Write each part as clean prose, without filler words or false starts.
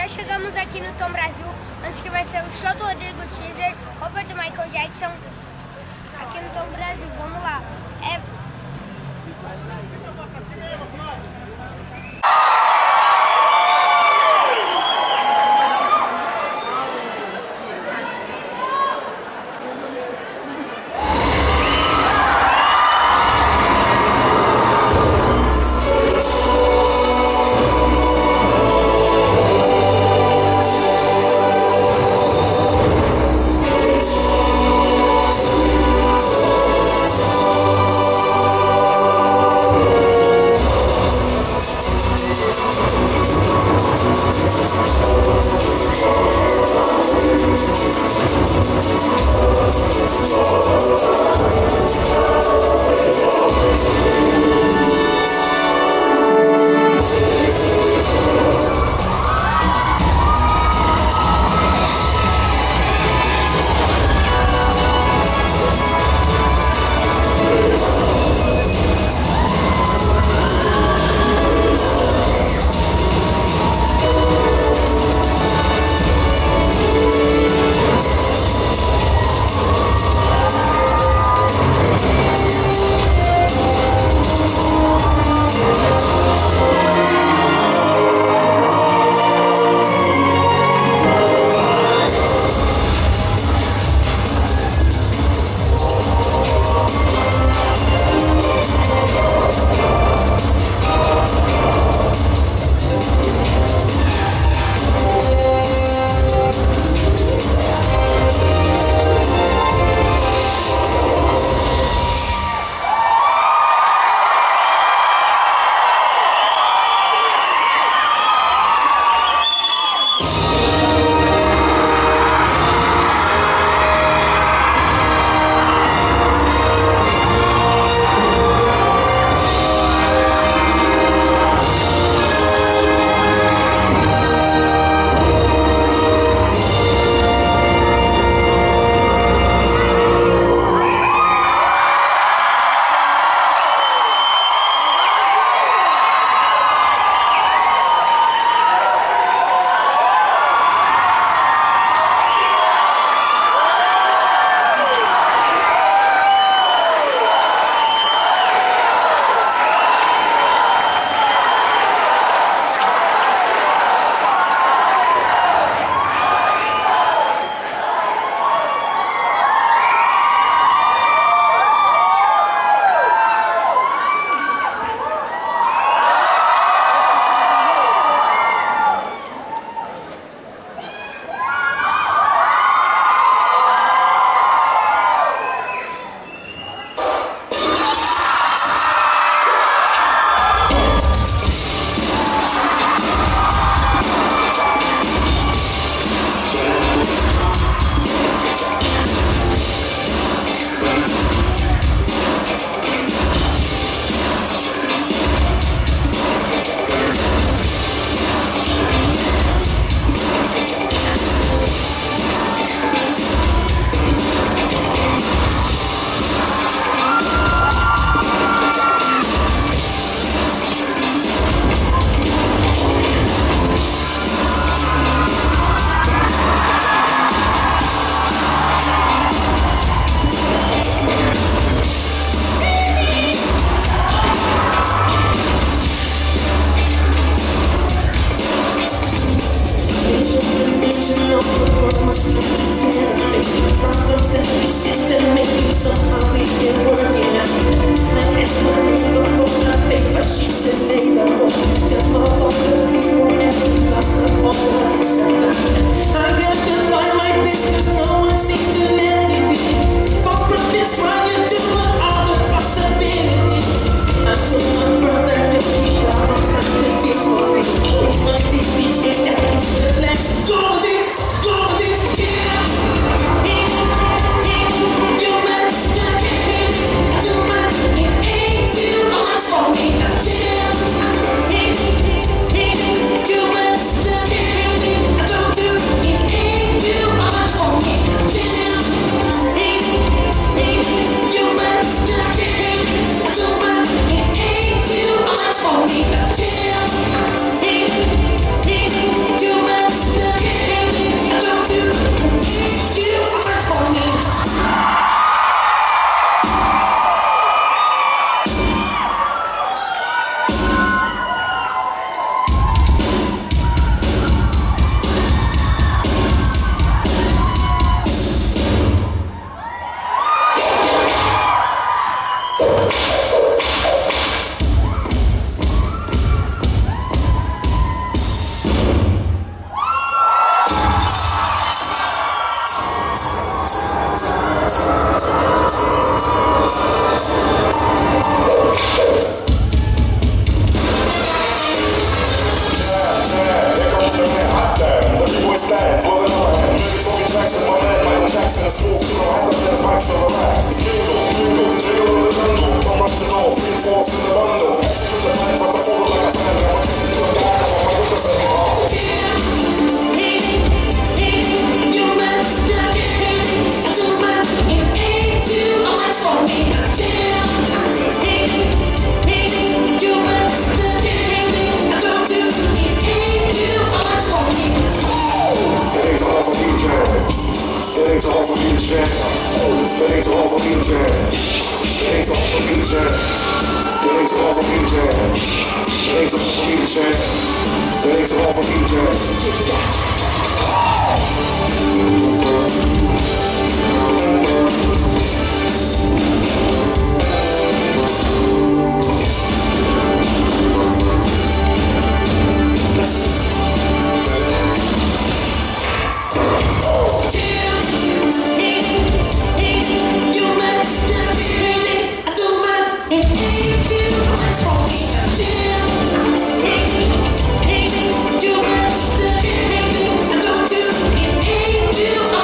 já chegamos aqui no Tom Brasil, onde que vai ser o show do Rodrigo Teaser, cover do Michael Jackson, aqui no Tom Brasil. Vamos lá. You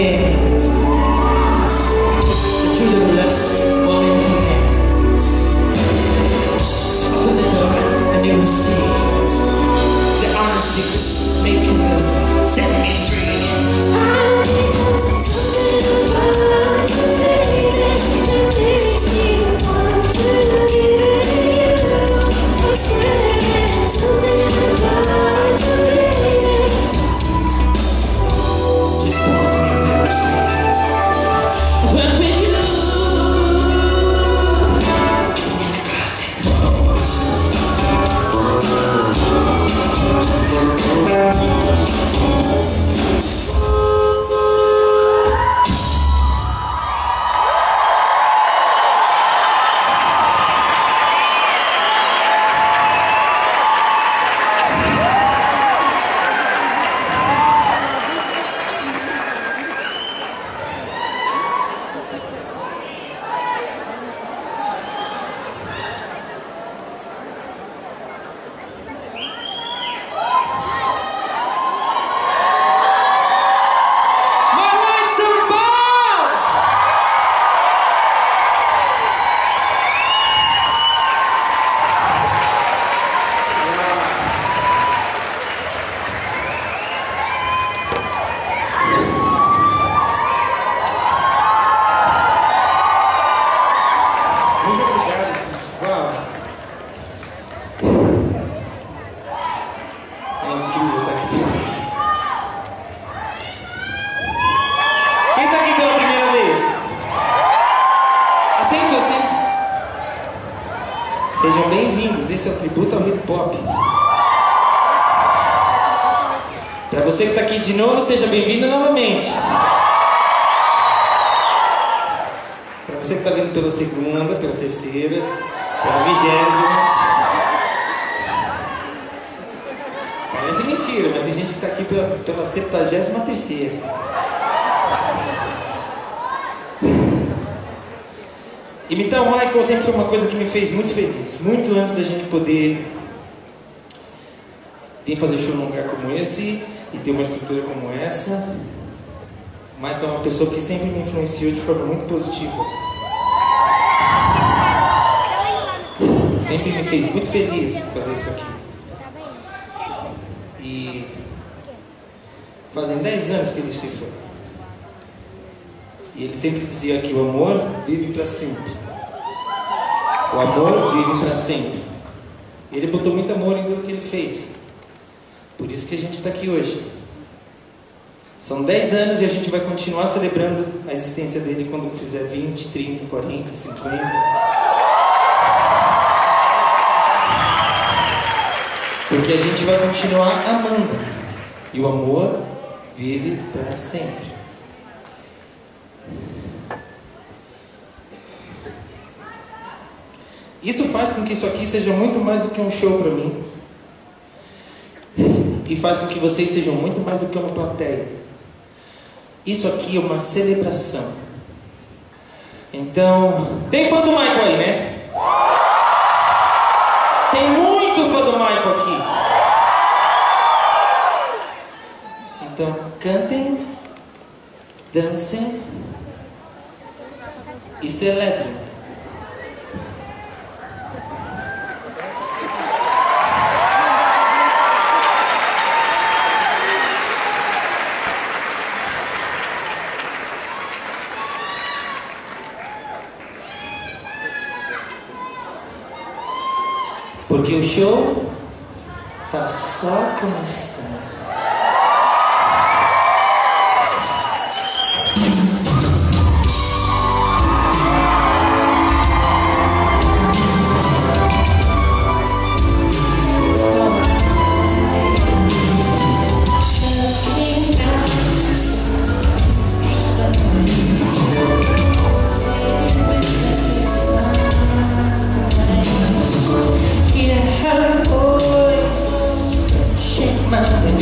hand. The truth of the lust fall into hand. Open the door and you will see the honesty making you set me free. Something about you, baby, that makes me want to give it to you. I swear, something about you, baby. Just wants me to never see. When with you, in the closet. Sejam bem-vindos, esse é o tributo ao hip hop. Para você que está aqui de novo, seja bem-vindo novamente. Para você que está vindo pela segunda, pela terceira, pela 20ª. Parece mentira, mas tem gente que está aqui pela 73ª. Imitar o Michael sempre foi uma coisa que me fez muito feliz. Muito antes da gente poder vir fazer show num lugar como esse e ter uma estrutura como essa, o Michael é uma pessoa que sempre me influenciou de forma muito positiva. Sempre me fez muito feliz fazer isso aqui. E fazem 10 anos que ele se foi. E ele sempre dizia que o amor vive para sempre. O amor vive para sempre. Ele botou muito amor em tudo que ele fez. Por isso que a gente está aqui hoje. São 10 anos e a gente vai continuar celebrando a existência dele quando fizer 20, 30, 40, 50. Porque a gente vai continuar amando. E o amor vive para sempre. Isso faz com que isso aqui seja muito mais do que um show para mim. E faz com que vocês sejam muito mais do que uma plateia. Isso aqui é uma celebração. Então, tem fãs do Michael aí, né? Tem muito fã do Michael aqui. Então, cantem, dancem e celebrem. Porque o show tá só começando. Mountain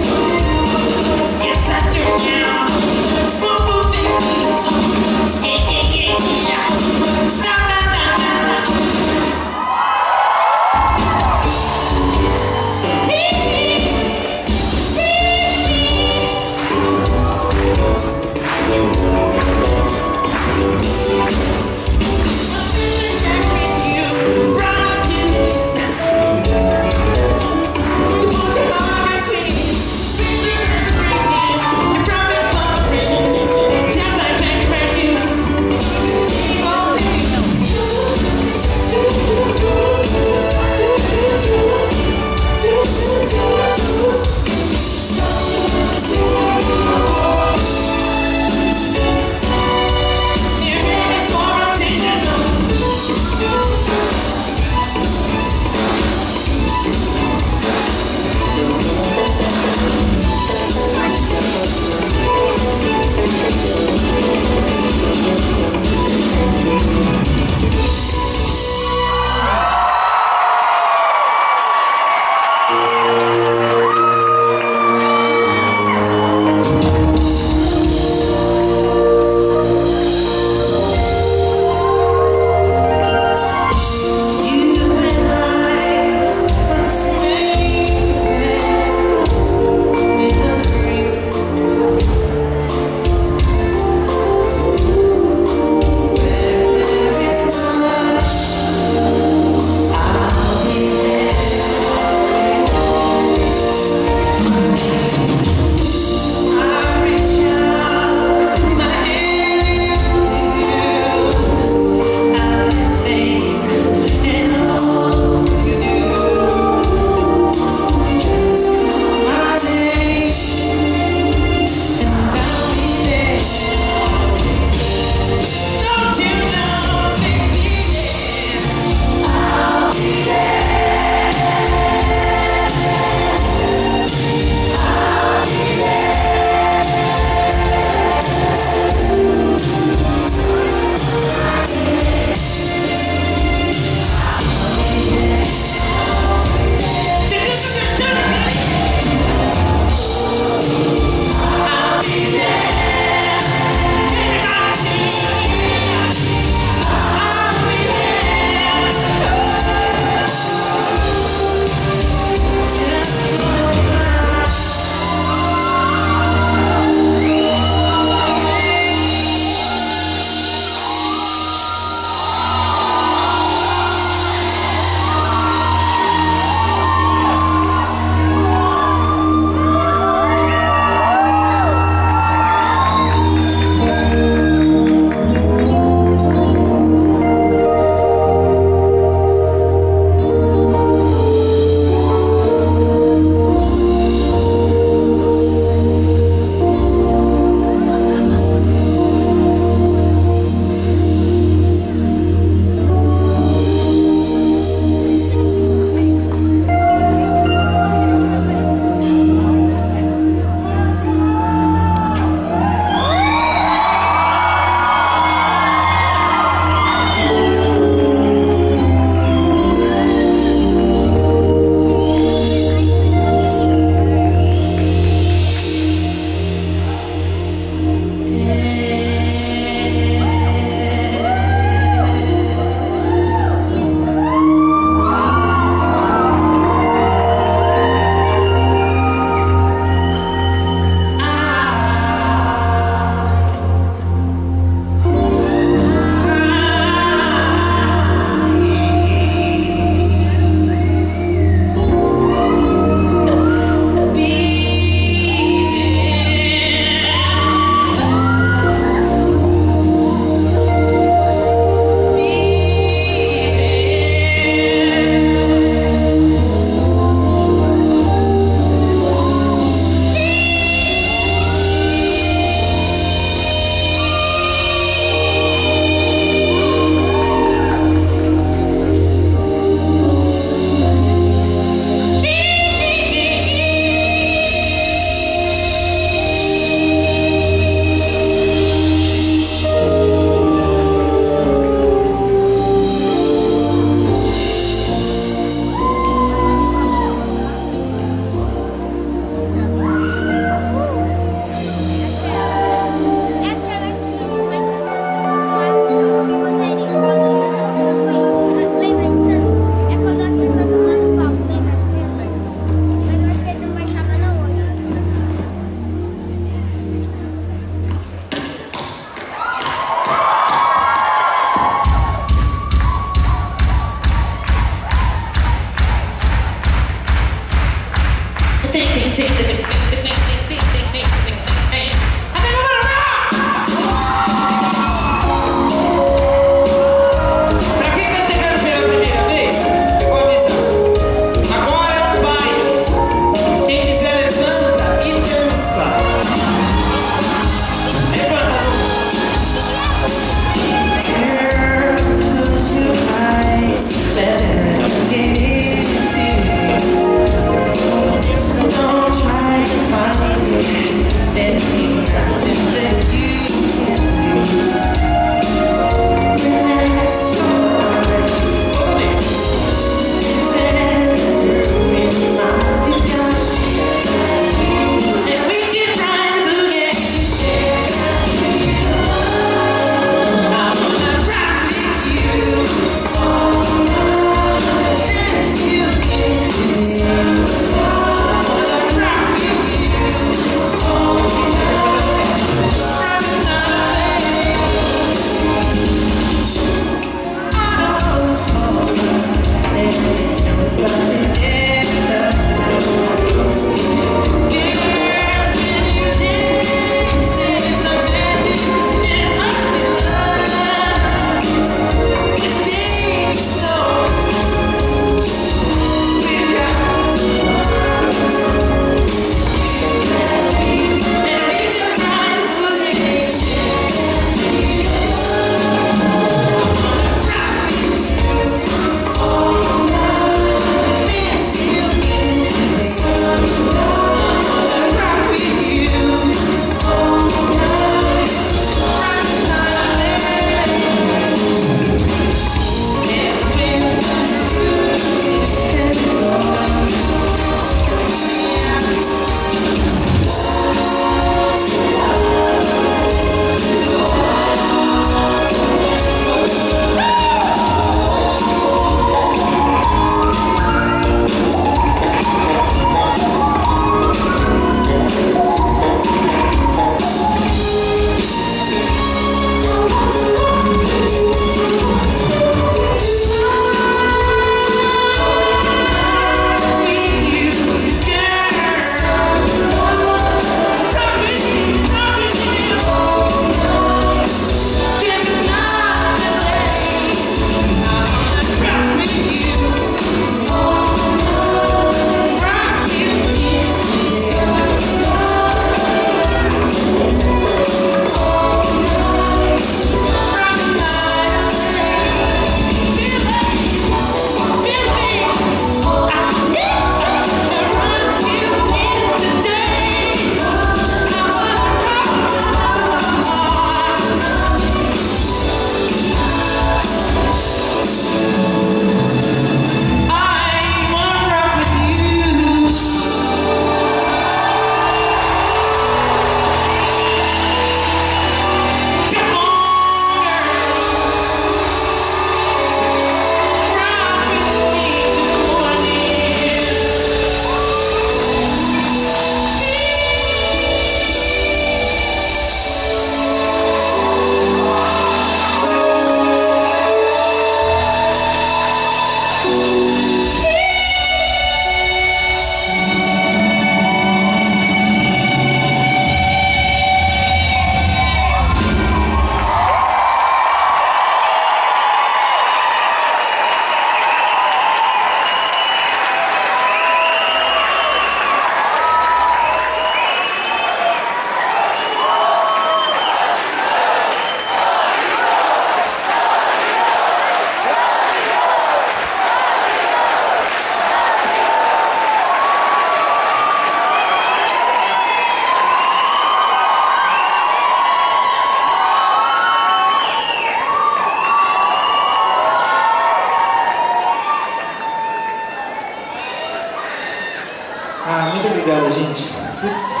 Ah, muito obrigado, gente. Putz.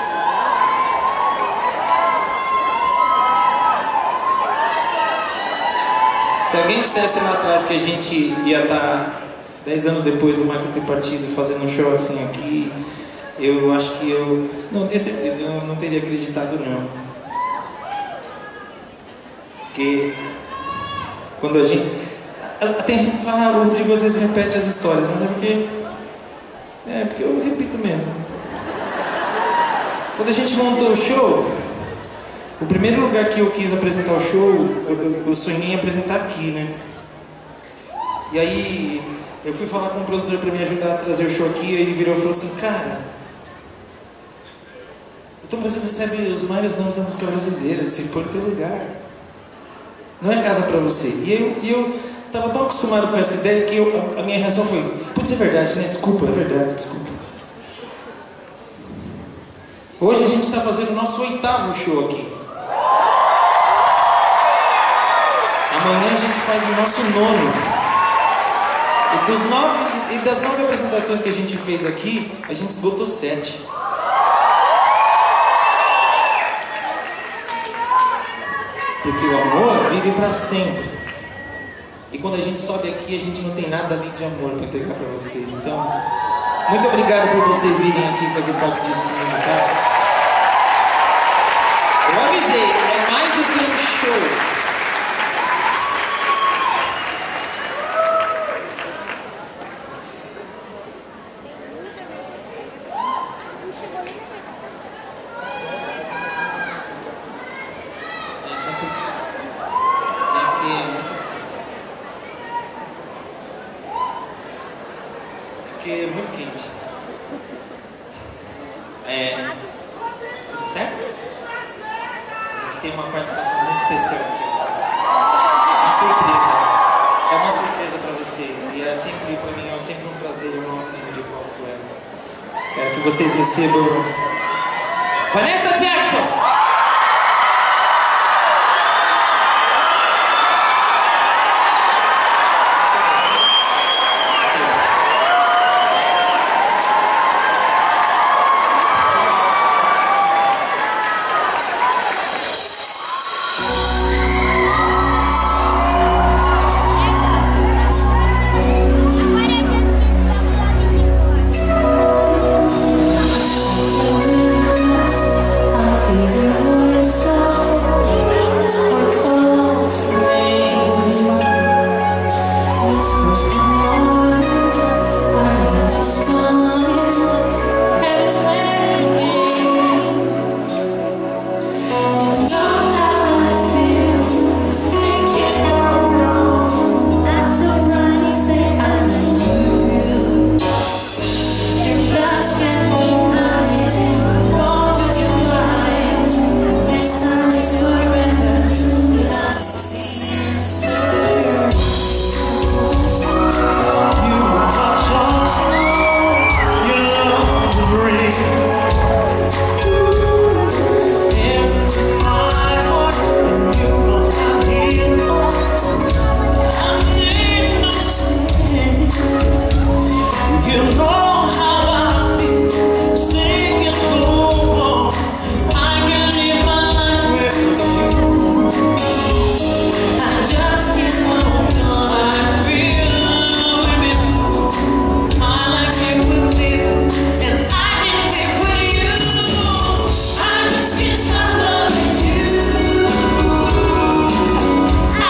Se alguém dissesse lá atrás que a gente ia estar 10 anos depois do Michael ter partido fazendo um show assim aqui, eu acho que eu... Não, tenho certeza, eu não teria acreditado não. Porque quando a gente... Tem gente que fala, o Rodrigo às vezes repete as histórias, mas é porque... É, porque eu repito mesmo. Quando a gente montou o show, o primeiro lugar que eu quis apresentar o show, eu sonhei em apresentar aqui, né? E aí, eu fui falar com o produtor para me ajudar a trazer o show aqui, e ele virou e falou assim, cara, o Tom Brasil recebe os maiores nomes da música brasileira, se põe no teu lugar. Não é casa para você. E eu tava tão acostumado com essa ideia que a minha reação foi, putz, é verdade, né? Desculpa, é verdade, desculpa. Hoje a gente está fazendo o nosso 8º show aqui. Amanhã a gente faz o nosso 9º. E das 9 apresentações que a gente fez aqui, a gente esgotou 7. Porque o amor vive para sempre. E quando a gente sobe aqui, a gente não tem nada além de amor para entregar para vocês. Então, muito obrigado por vocês virem aqui fazer parte disso comigo, sabe? Eu avisei, é mais do que um show. Porque é muito quente. Tudo certo? A gente tem uma participação muito especial aqui. Uma surpresa. É uma surpresa para vocês. E é sempre, para mim, é sempre um prazer e uma honra dividir o palco com ela. Quero que vocês recebam Vanessa Jackson!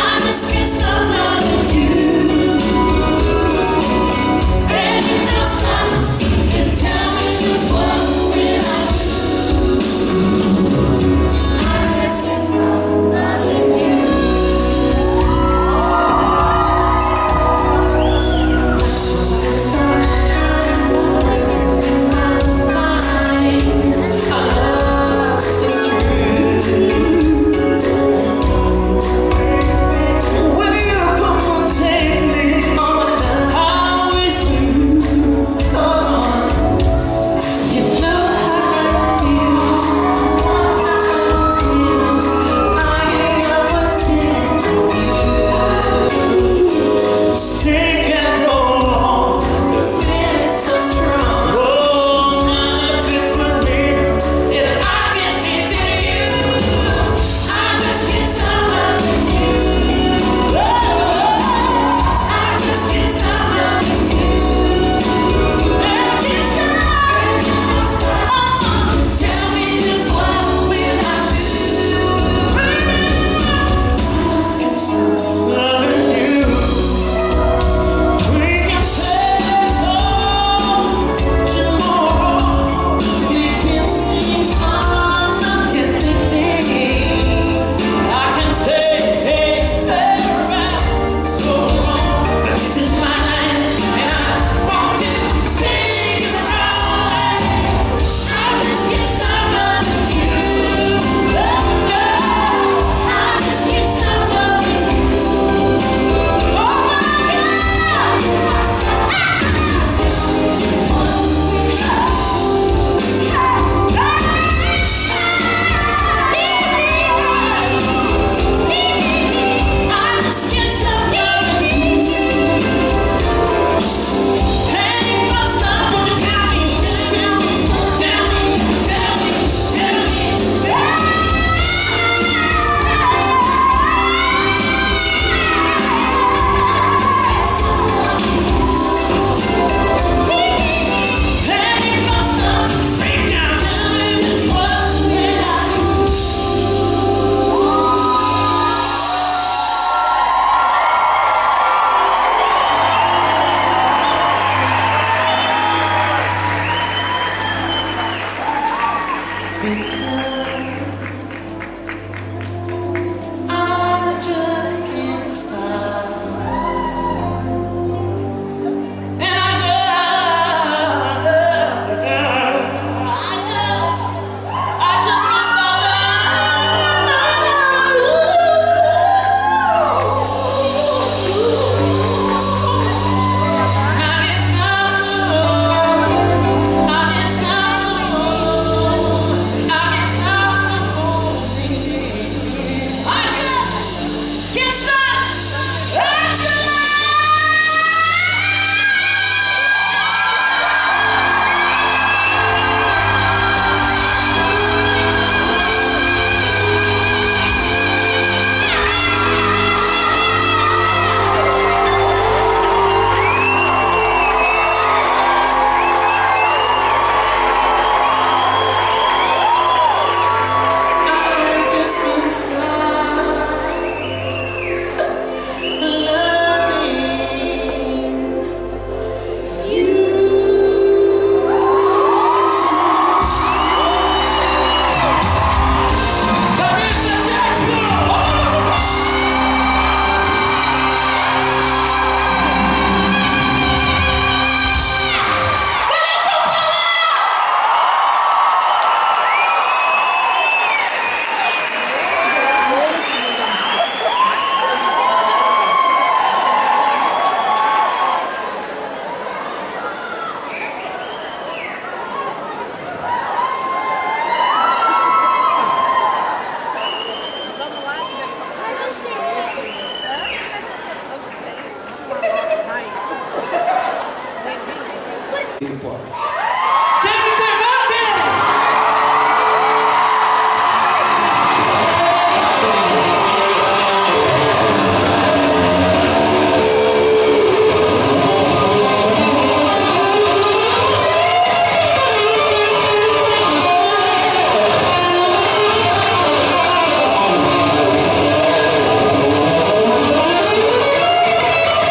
Stop. Não pode.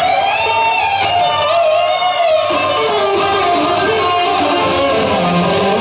Jennifer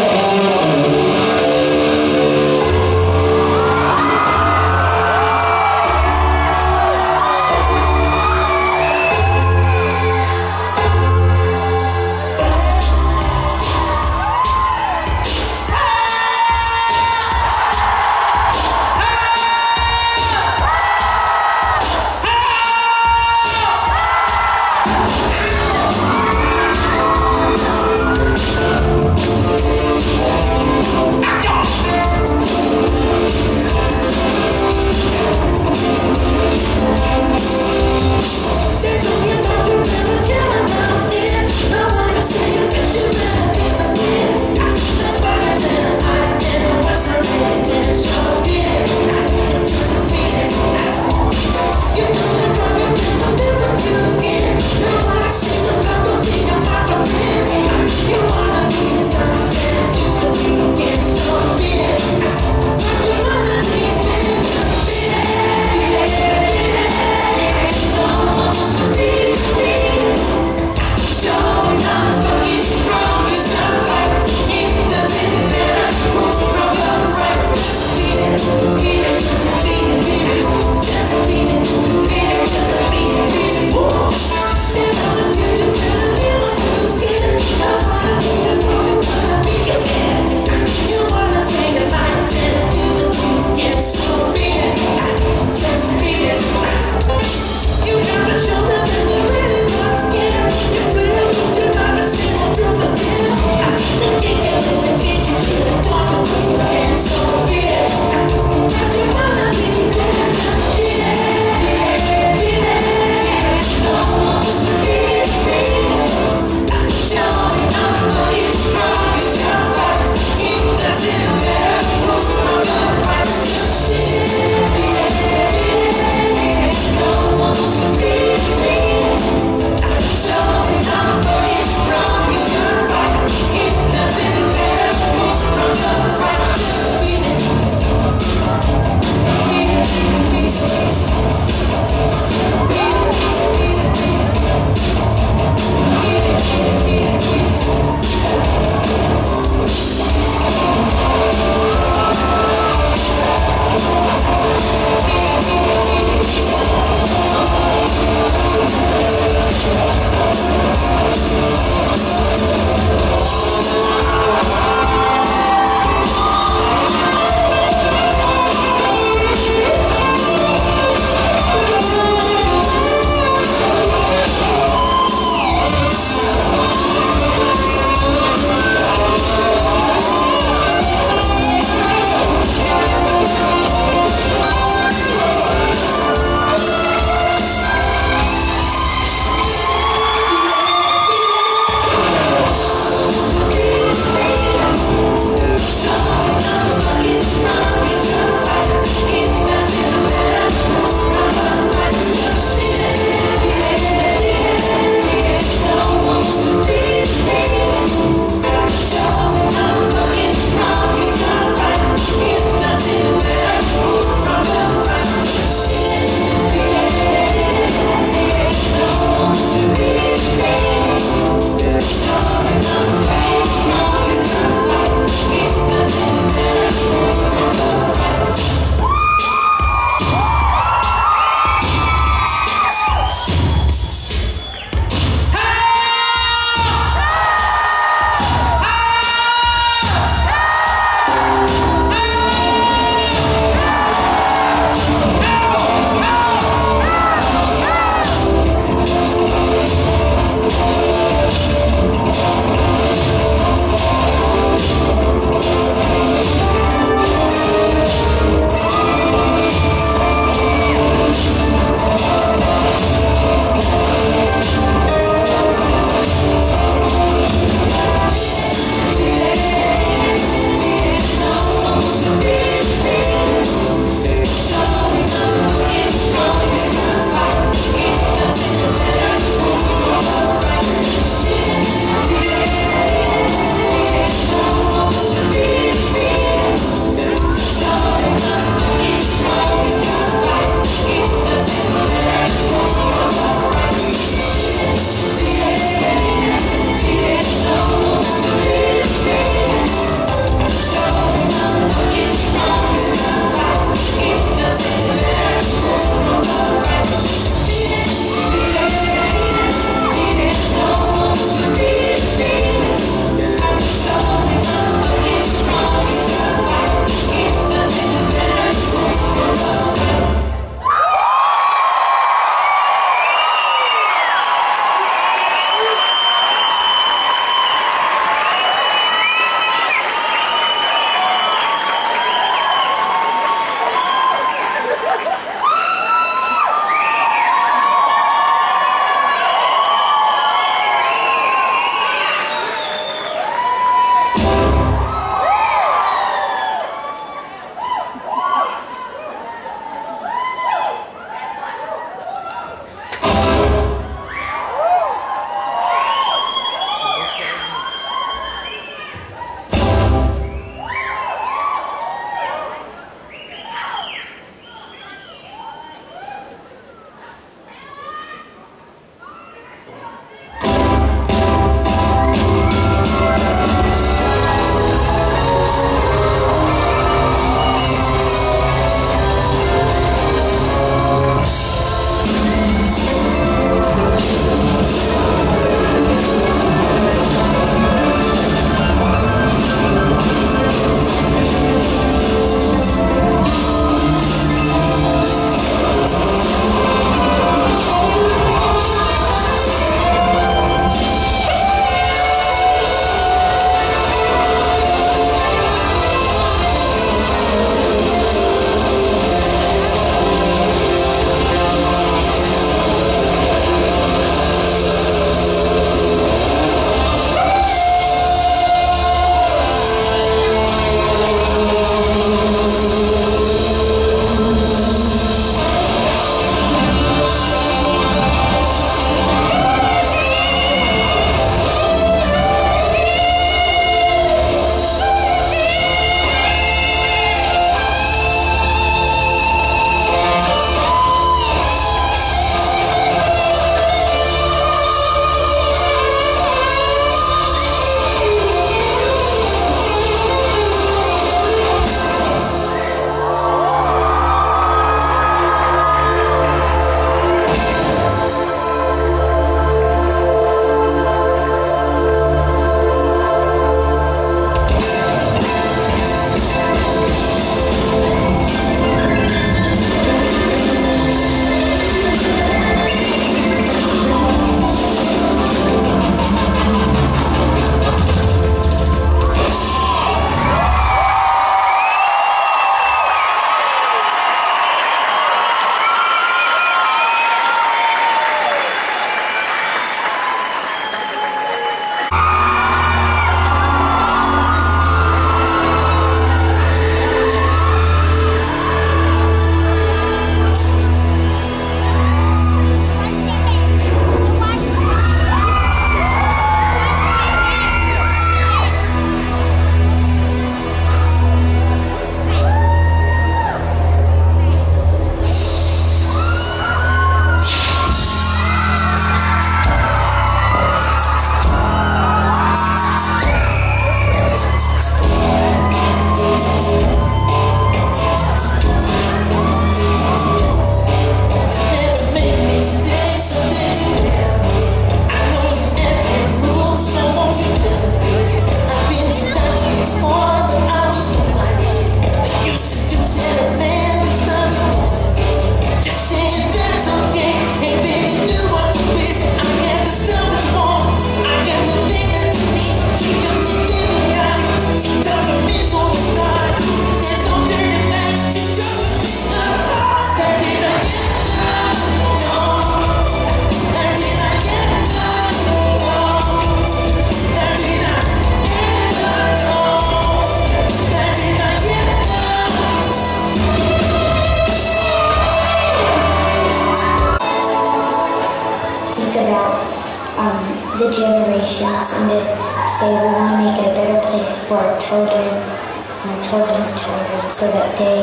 to say we want to make it a better place for our children and our children's children, so that they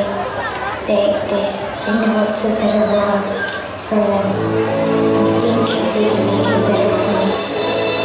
know it's a better world for them. I think they can make it a better place.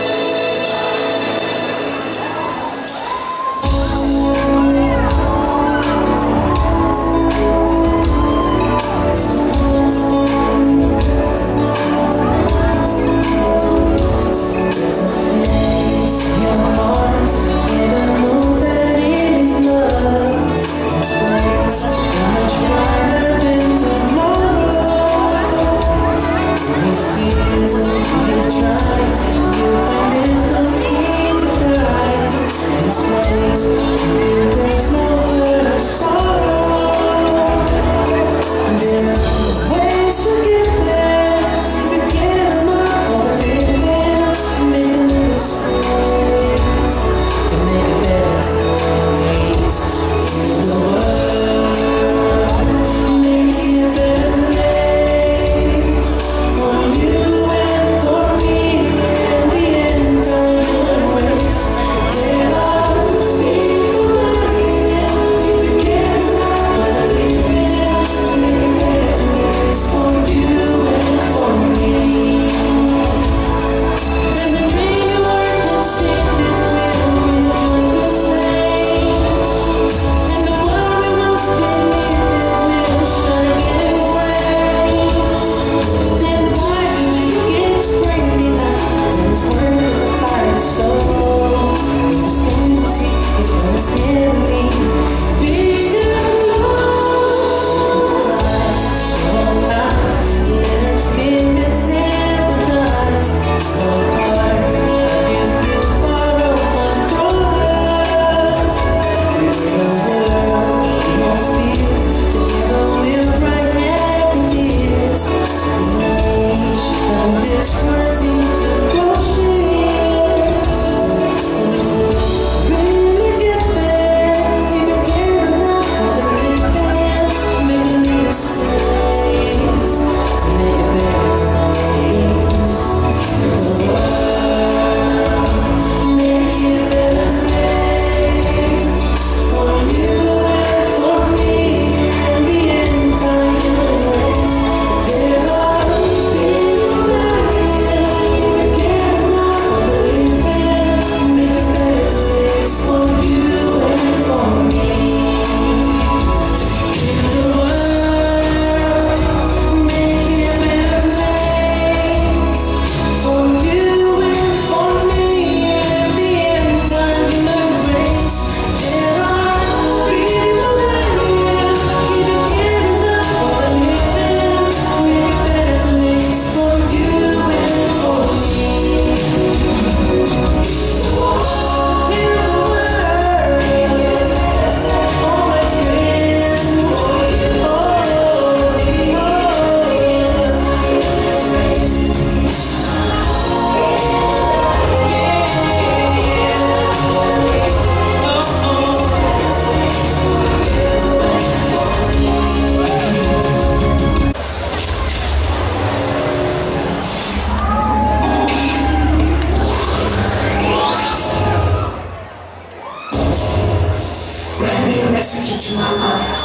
Into my mind,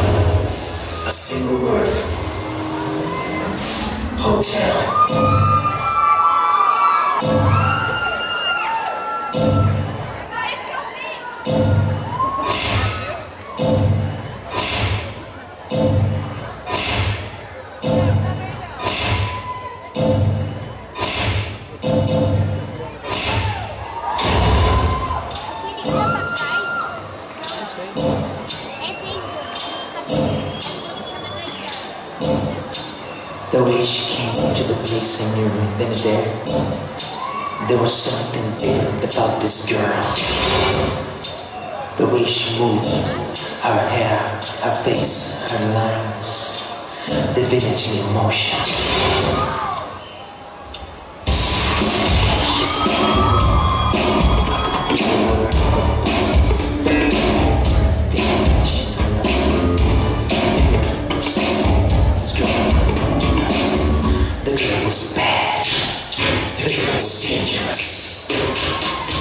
a single word: hotel. The way she came to the place I knew then and there was something different about this girl. The way she moved, her hair, her face, her lines, the village in motion. The girl was bad. The girl was dangerous.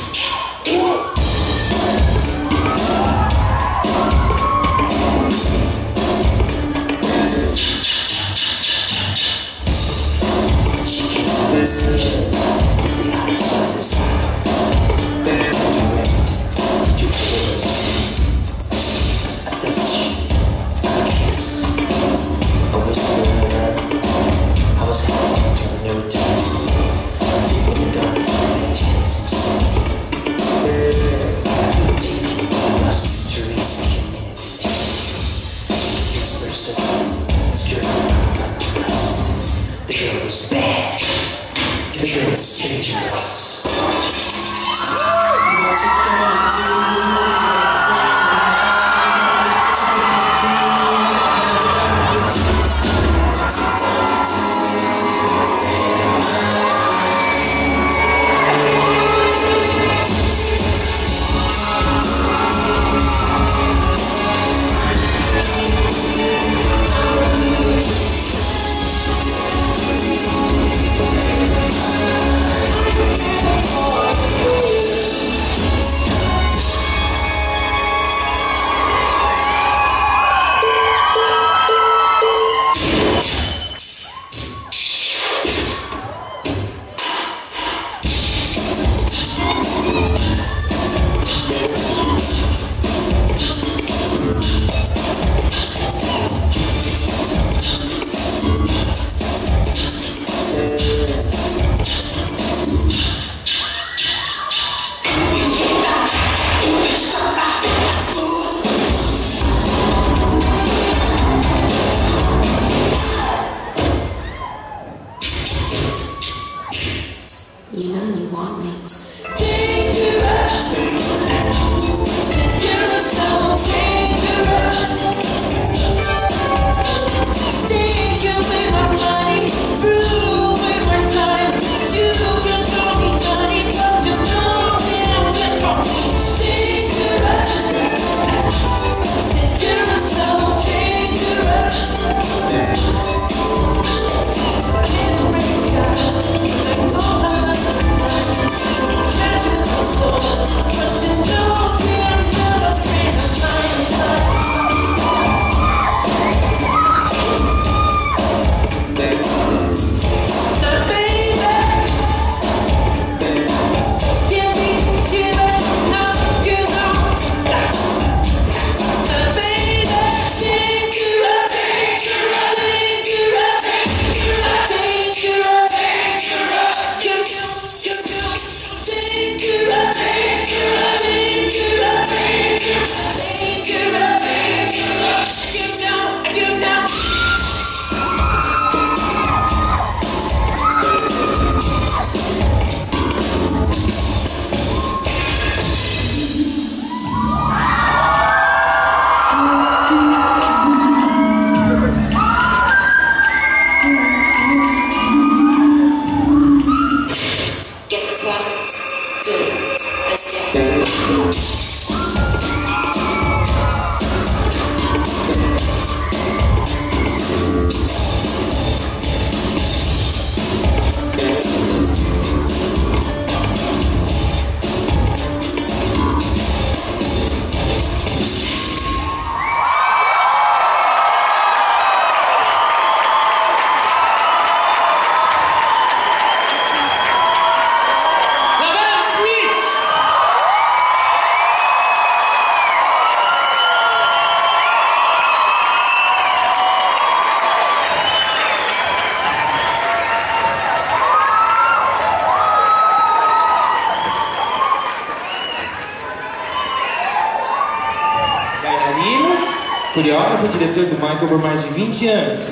Coreógrafo e diretor do Michael por mais de 20 anos.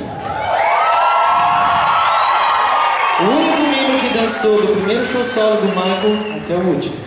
O único membro que dançou do primeiro show solo do Michael até o último.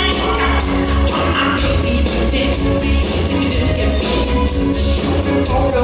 Oh,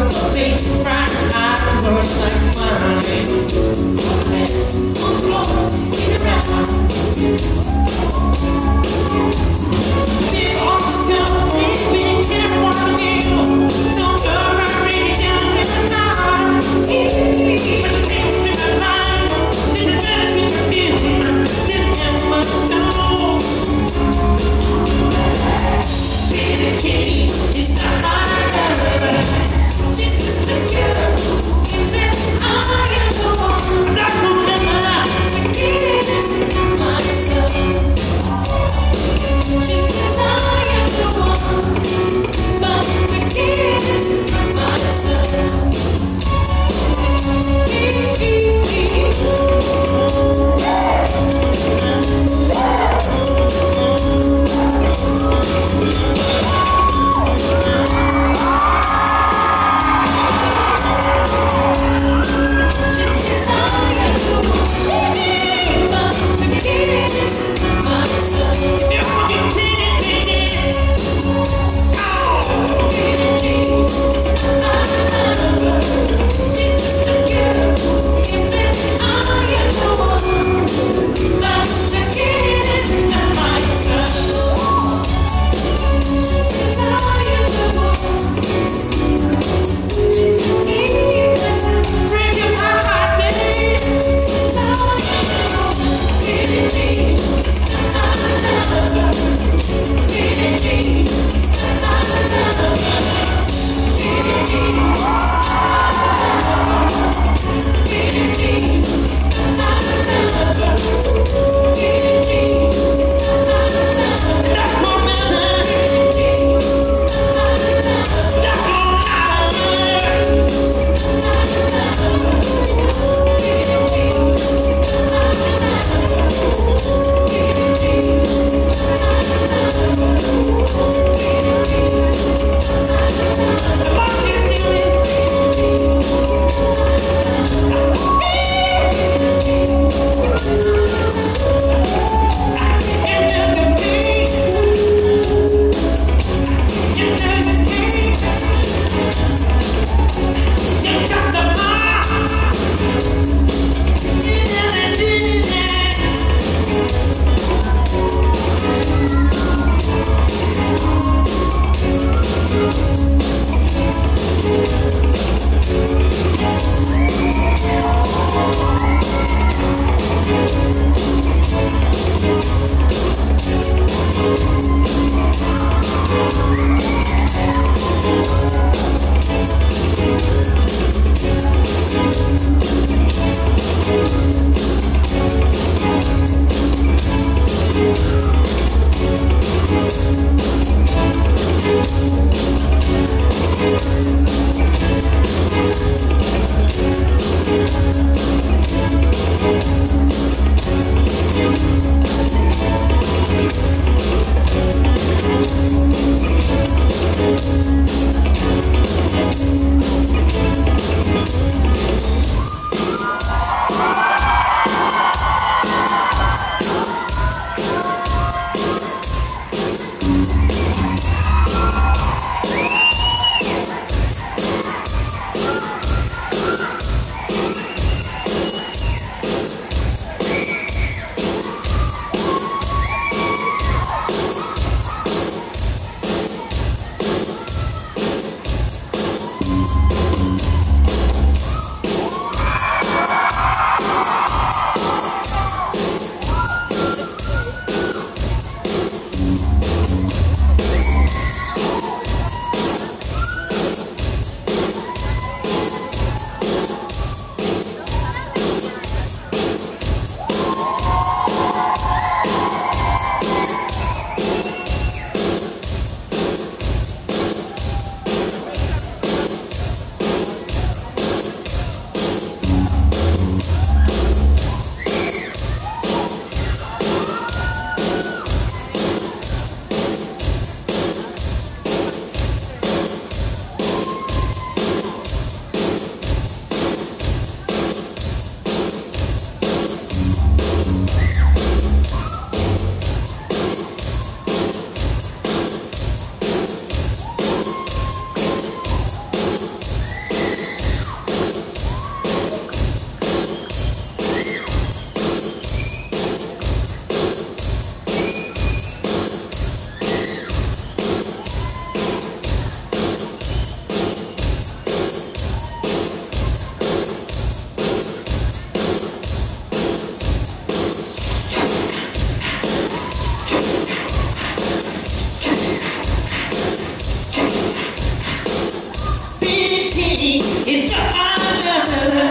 It's the honor.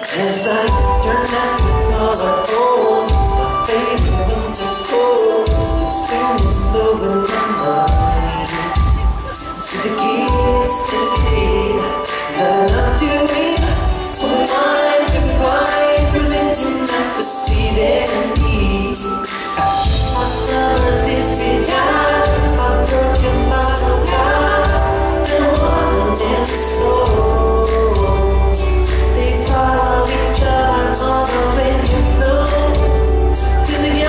As I turn out the color gold, my favorite winter cold, it seems blowing my mind. See the kisses fade, I love to read, from blind to blind, preventing not to see their need. My summer's this big time, I'm broken bottle top, and one in the soul. They follow each other all the way you know, to the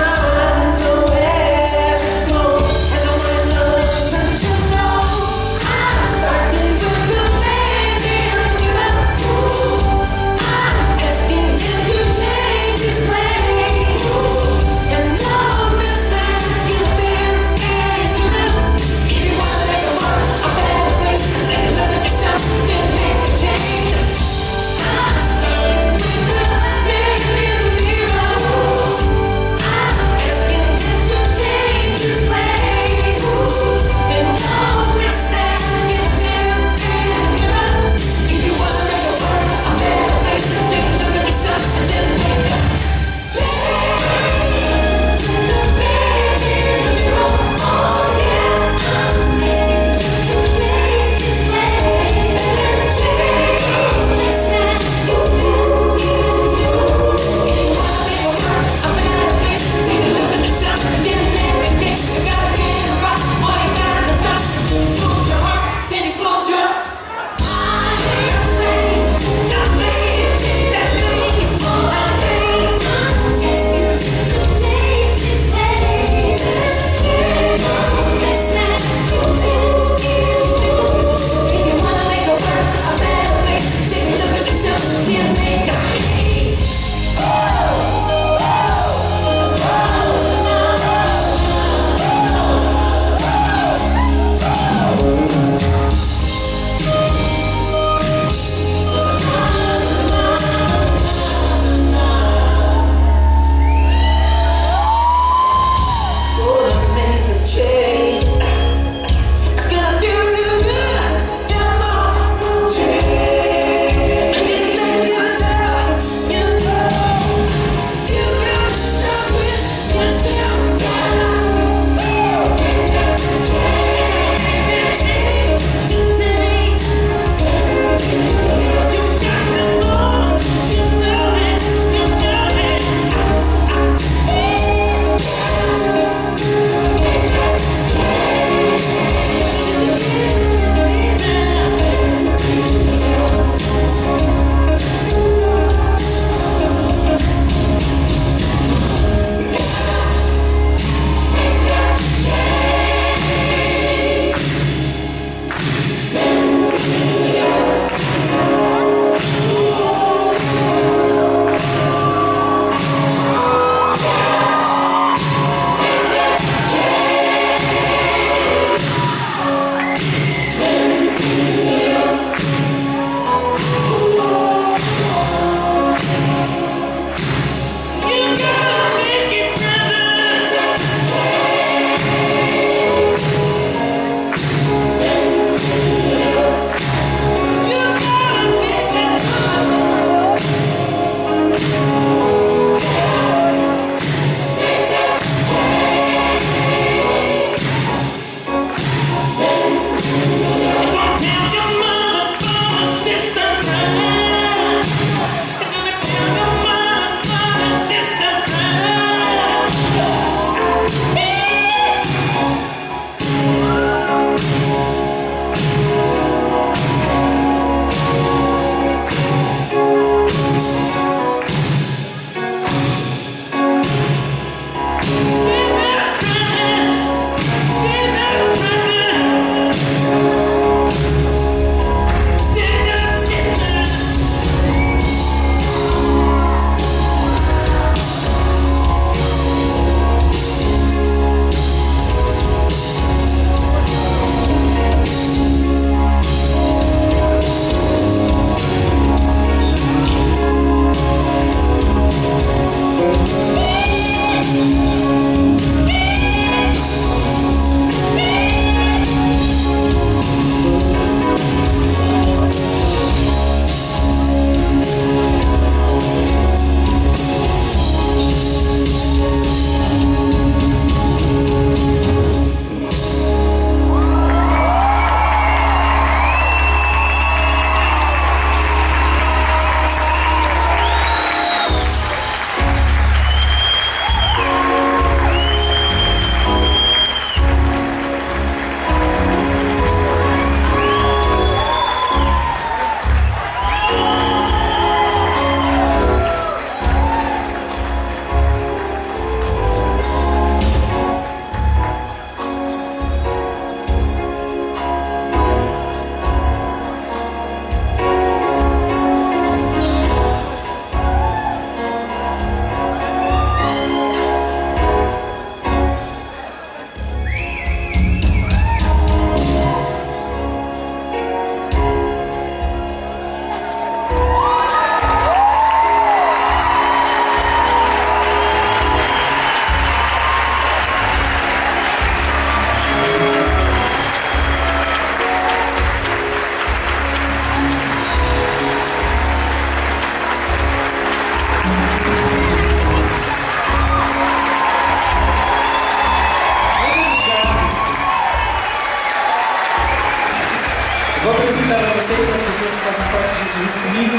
fazem parte desse junto comigo.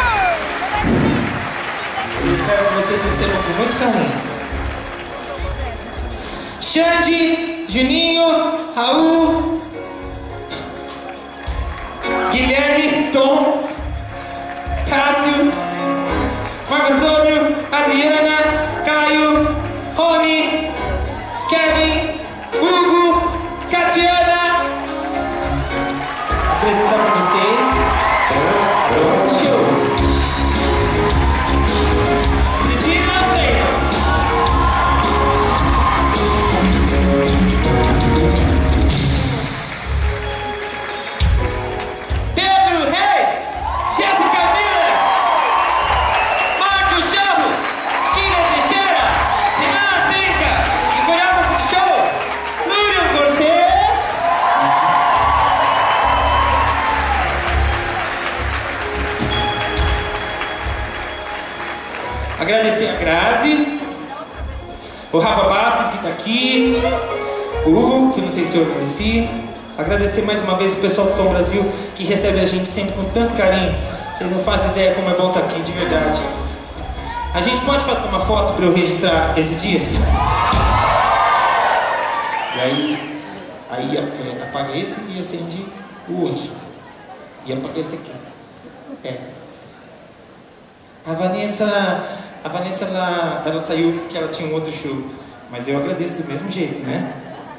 Eu espero que vocês recebam com muito carinho. Xande, Juninho, Raul, Guilherme, Tom, Cássio, Marco Antônio, Adriana, Caio, Rony, Kevin, Hugo, Catiana. Apresentar para vocês. Show. Priscila Freire. Pedro Reis, Jéssica Miller, Marcos Chavo, China Teixeira, Renan Tinca e coreógrafo do show, Lúcio Cortez. Agradecer a Grazi, o Rafa Bastos que está aqui, o Hugo, que não sei se eu agradeci. Agradecer mais uma vez o pessoal do Tom Brasil que recebe a gente sempre com tanto carinho. Vocês não fazem ideia como é bom estar aqui, de verdade. A gente pode fazer uma foto para eu registrar esse dia? E aí apaga esse e acende o outro. E apaga esse aqui. A Vanessa ela saiu porque ela tinha um outro show. Mas eu agradeço do mesmo jeito, né?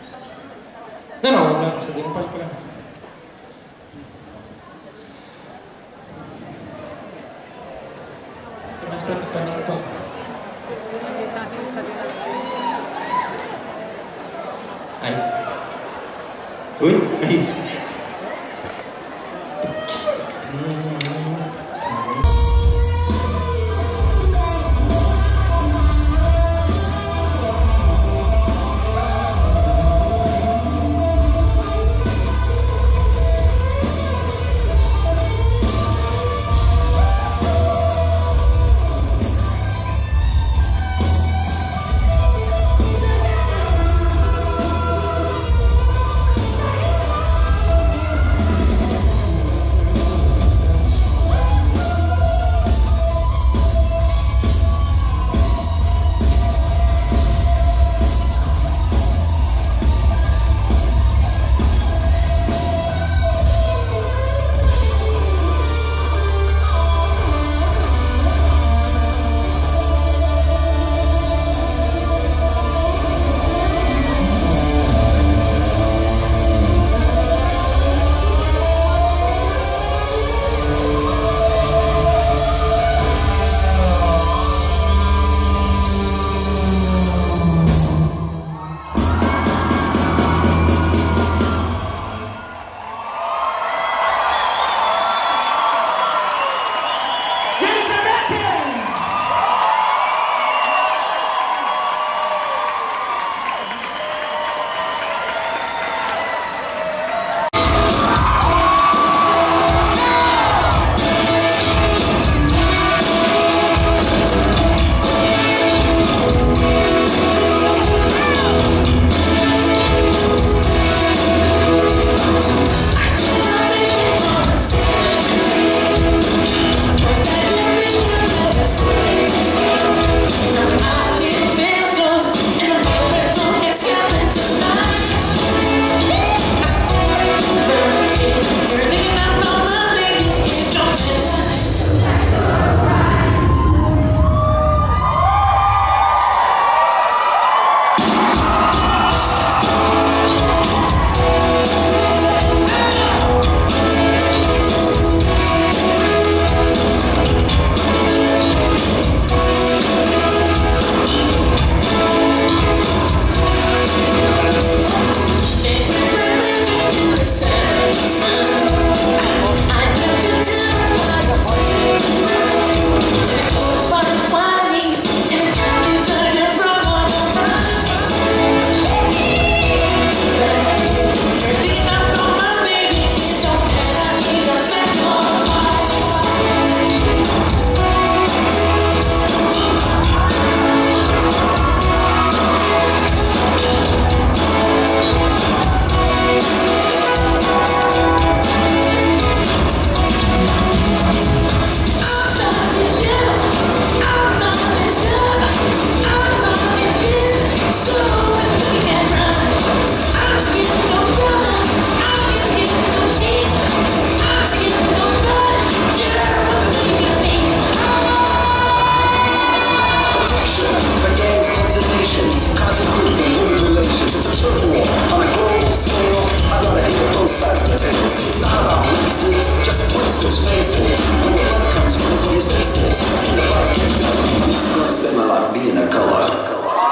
Não, você não pode parar. É mais pra mim, então. Aí. Oi? Aí. tensions, causing grief and human relations. It's a turf war on a global scale. I gotta hear both sides of the table. See, it's not about races, just places, faces. Where the love comes from is what you say. See the light kicked up. I'm gonna spend my life being a color.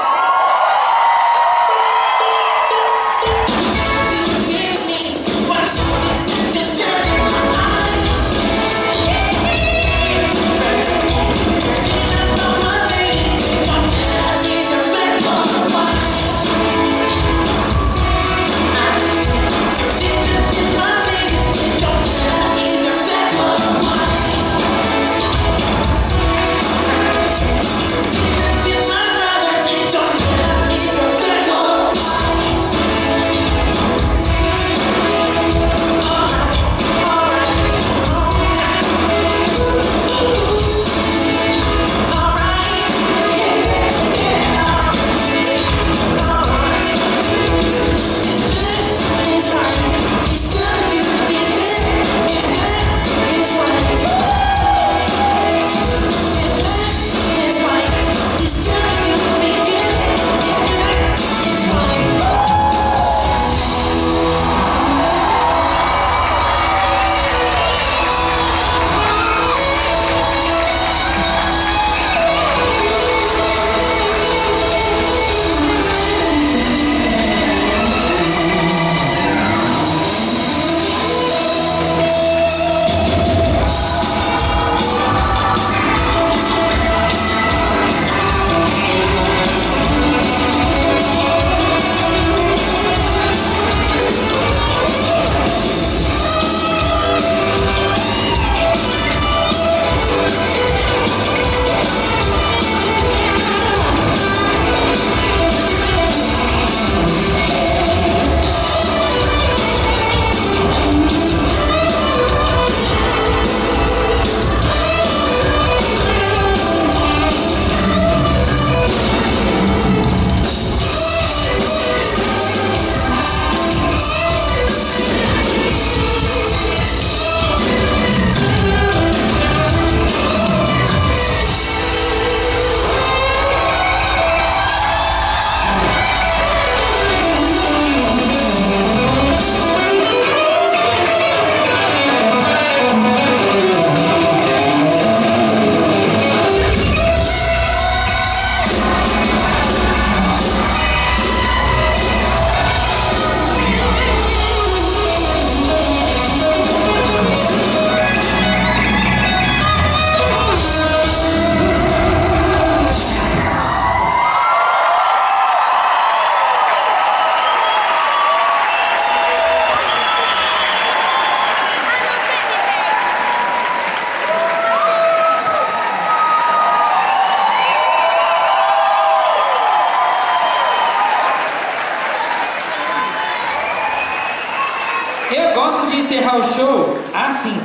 Eu gosto de encerrar o show assim,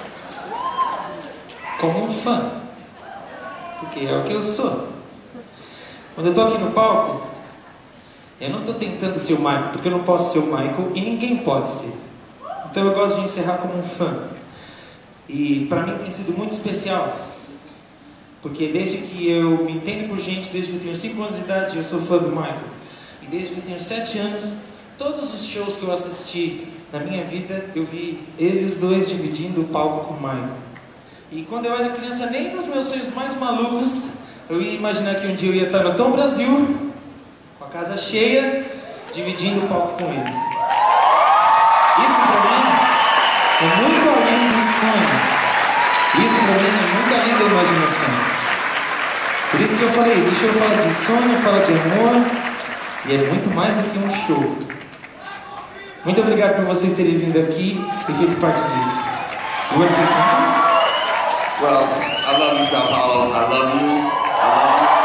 como um fã, porque é o que eu sou. Quando eu tô aqui no palco, eu não tô tentando ser o Michael, porque eu não posso ser o Michael e ninguém pode ser. Então eu gosto de encerrar como um fã. E pra mim tem sido muito especial, porque desde que eu me entendo por gente, desde que eu tenho 5 anos de idade, eu sou fã do Michael. E desde que eu tenho 7 anos, todos os shows que eu assisti na minha vida, eu vi eles dois dividindo o palco com o Michael. E quando eu era criança, nem nos meus sonhos mais malucos, eu ia imaginar que um dia eu ia estar no Tom Brasil, com a casa cheia, dividindo o palco com eles. Isso pra mim é muito além do sonho. Isso pra mim é muito além da imaginação. Por isso que eu falei, esse show fala de sonho, fala de amor, e é muito mais do que um show. Muito obrigado por vocês terem vindo aqui e feito parte disso. You want to say something? Well, I love you, Sao Paulo. I love you. I love you.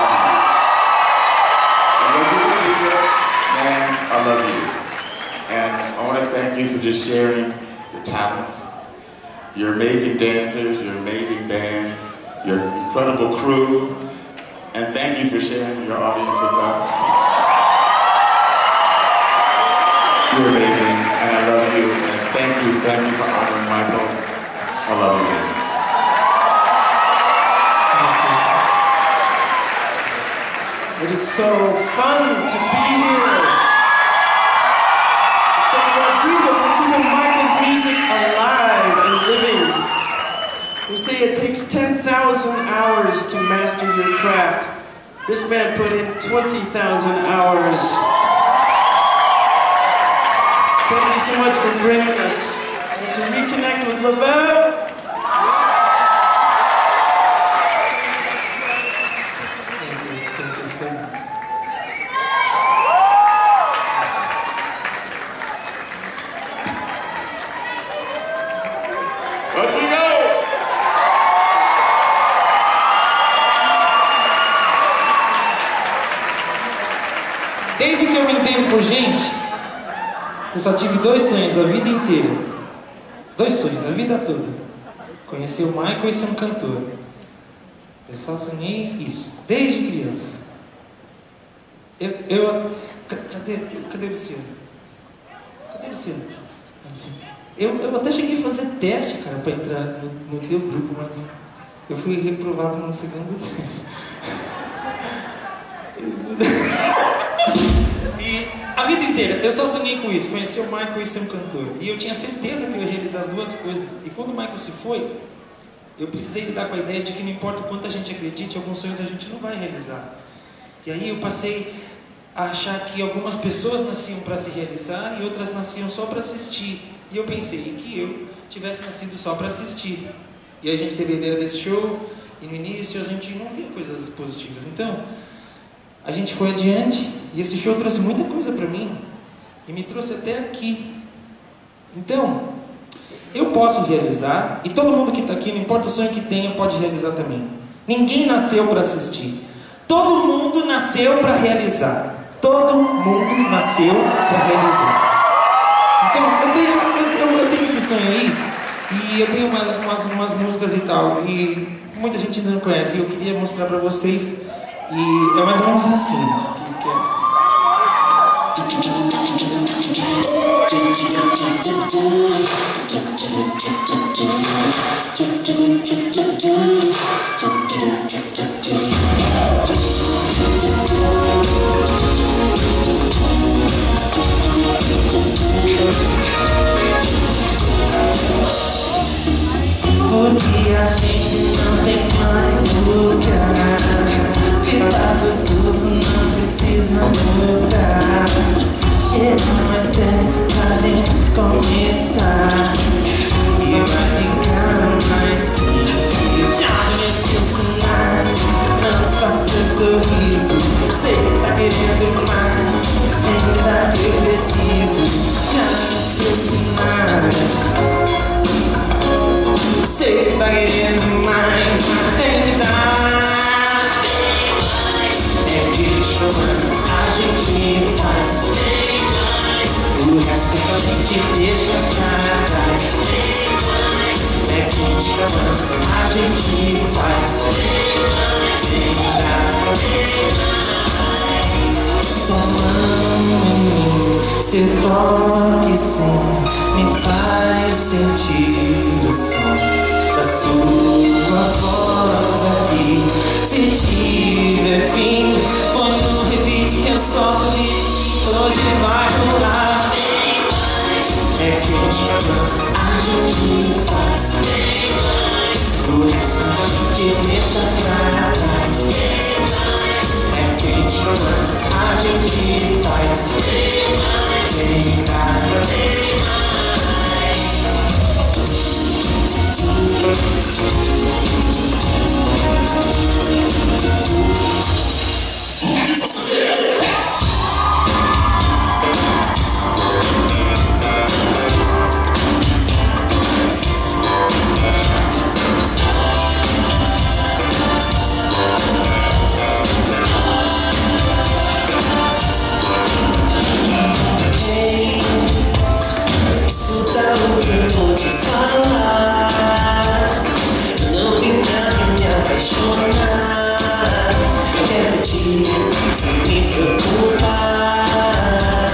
I love you. I love you, teacher. Man, I love you. And I want to thank you for just sharing your talent, your amazing dancers, your amazing band, your incredible crew, and thank you for sharing your audience with us. You're amazing, and I love you, and thank you for honoring Michael. I love you, man. Eles It's so fun to be here. From Rodrigo for keeping Michael's music alive and living. They say it takes 10,000 hours to master your craft. This man put in 20,000 hours. Thank you so much for bringing us. And to reconnect with Lavelle. Thank you so much. Rodrigo! Desde que eu me entendo por gente, eu só tive 2 sonhos a vida inteira. 2 sonhos, a vida toda. Conhecer o Michael e ser um cantor. Eu só sonhei isso, desde criança. Cadê o Luciano? Cadê o Luciano? Eu até cheguei a fazer teste, cara, pra entrar no teu grupo, mas eu fui reprovado no segundo teste. E a vida inteira, eu só sonhei com isso, conhecer o Michael e ser um cantor. E eu tinha certeza que eu ia realizar as 2 coisas. E quando o Michael se foi, eu precisei lidar com a ideia de que não importa o quanto a gente acredite, alguns sonhos a gente não vai realizar. E aí eu passei a achar que algumas pessoas nasciam para se realizar e outras nasciam só para assistir. E eu pensei que eu tivesse nascido só para assistir. E aí a gente teve a ideia desse show, e no início a gente não via coisas positivas. Então, a gente foi adiante, e esse show trouxe muita coisa para mim, e me trouxe até aqui. Então, eu posso realizar, e todo mundo que está aqui, não importa o sonho que tenha, pode realizar também. Ninguém nasceu para assistir. Todo mundo nasceu para realizar. Todo mundo nasceu para realizar. Então, eu tenho esse sonho aí, e eu tenho umas músicas e tal, e muita gente ainda não conhece, e eu queria mostrar para vocês, e é mais ou menos assim. Porque a gente não tem mais lugar. Se tá gostoso, não precisa mudar. Chega mais tempo pra gente começar. E vai ficar mais quente. Já conheci os sinais, não faça sorriso. Sei que tá querendo mais, ainda que eu preciso. Já conheci os sinais. Sei que tá querendo mais, ainda. É que chamando a gente faz. O resto a gente deixa pra trás. É que chamando a gente faz. Tomando em mim, seu toque sim me faz sentir o som da sua voz aqui. Se tiver fim, põe no repeat que eu solto e hoje vai rolar. É que eu chamo, a gente faz. O resto a gente deixa pra trás. É que eu chamo, a gente faz. Sem nada. Escuta o que eu vou te falar. Não vim pra me apaixonar. Eu quero te sem me preocupar.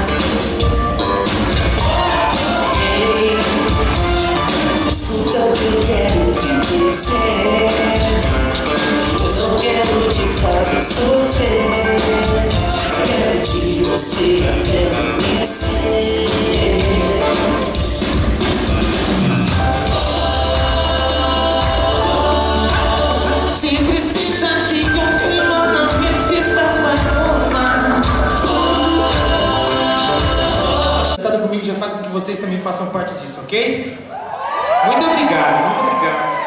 Ei, escuta o que eu quero te dizer. Eu não quero te fazer sofrer. façam parte disso, ok? Muito obrigado, muito obrigado.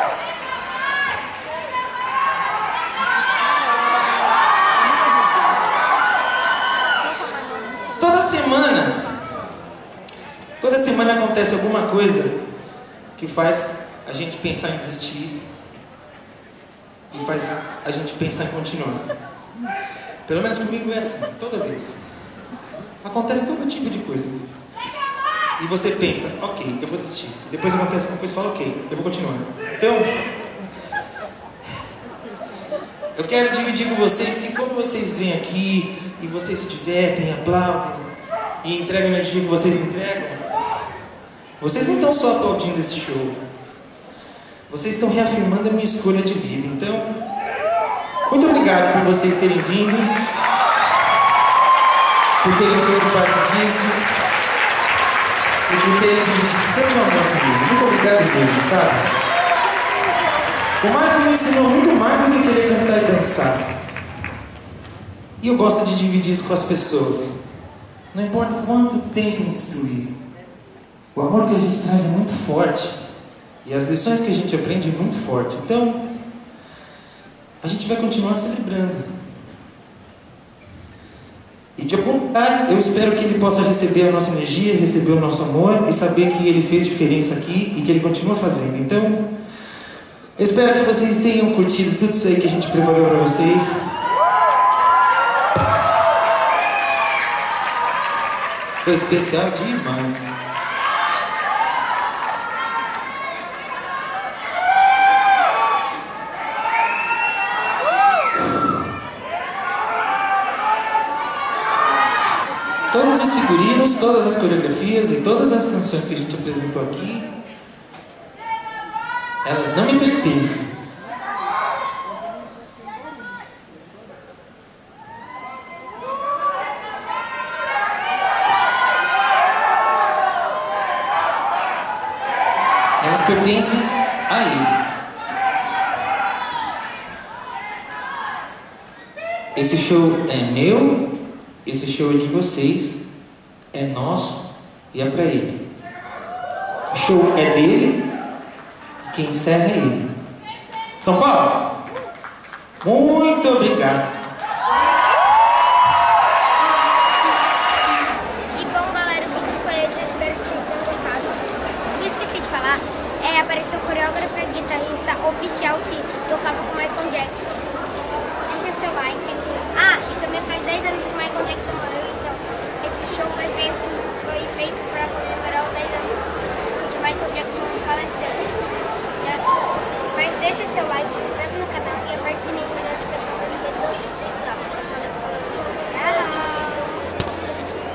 Toda semana acontece alguma coisa que faz a gente pensar em desistir e faz a gente pensar em continuar. Pelo menos comigo é assim, toda vez. Acontece todo tipo de coisa. E você pensa, ok, eu vou desistir. E depois acontece alguma coisa e fala, ok, eu vou continuar. Então, eu quero dividir com vocês que quando vocês vêm aqui e vocês se divertem, aplaudem e entregam a energia que vocês entregam, vocês não estão só aplaudindo esse show. Vocês estão reafirmando a minha escolha de vida. Então, muito obrigado por vocês terem vindo, por terem feito parte disso e por terem dividido tanto amor comigo. Muito obrigado mesmo, sabe? O Michael me ensinou muito mais do que querer cantar e dançar. E eu gosto de dividir isso com as pessoas. Não importa quanto tentem destruir. O amor que a gente traz é muito forte. E as lições que a gente aprende é muito forte. Então, a gente vai continuar celebrando. E de algum lugar, eu espero que ele possa receber a nossa energia, receber o nosso amor e saber que ele fez diferença aqui e que ele continua fazendo. Então, eu espero que vocês tenham curtido tudo isso aí que a gente preparou para vocês. Foi especial demais. Todos os figurinos, todas as coreografias e todas as canções que a gente apresentou aqui, elas não me pertencem. Elas pertencem a ele. Esse show é meu, esse show é de vocês, é nosso e é pra ele. O show é dele. Quem encerra é ele. São Paulo, muito obrigado. E bom, galera, o vídeo foi esse. Eu espero que vocês tenham gostado. O que eu esqueci de falar apareceu o coreógrafo e guitarrista oficial que tocava com o Michael Jackson. Deixa seu like. E também faz 10 anos que o Michael Jackson morreu, então esse show foi feito para comemorar os 10 anos que o Michael Jackson faleceu. Mas deixa seu like, se inscreve no canal e aperte o sininho.